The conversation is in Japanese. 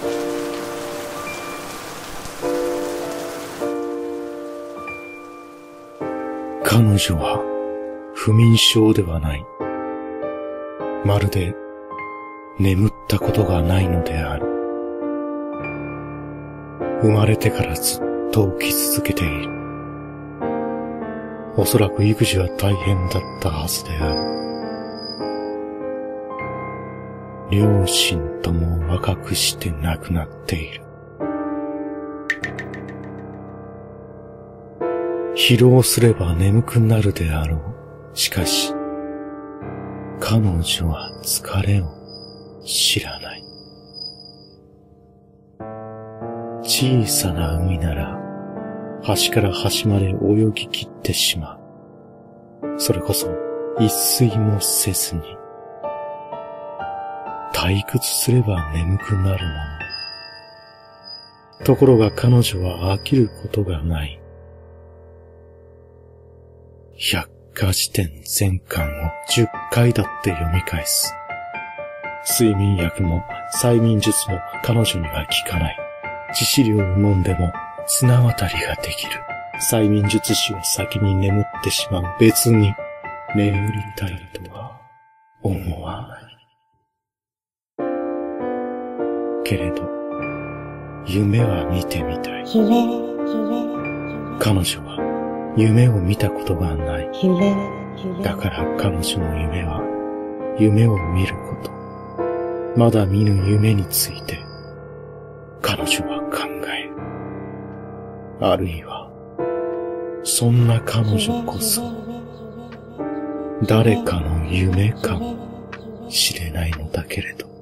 彼女は不眠症ではない。まるで眠ったことがないのである。生まれてからずっと起き続けている。おそらく育児は大変だったはずである。両親とも若くして亡くなっている。疲労すれば眠くなるであろう。しかし、彼女は疲れを知らない。小さな海なら、端から端まで泳ぎ切ってしまう。それこそ一睡もせずに。退屈すれば眠くなるもの。ところが彼女は飽きることがない。百科事典全巻を10回だって読み返す。睡眠薬も催眠術も彼女には効かない。致死量を飲んでも綱渡りができる。催眠術師は先に眠ってしまう。別に眠りたいとは思わない。けれど、夢は見てみたい。彼女は夢を見たことがない。だから彼女の夢は夢を見ること。まだ見ぬ夢について彼女は考える。あるいはそんな彼女こそ誰かの夢かもしれないのだけれど。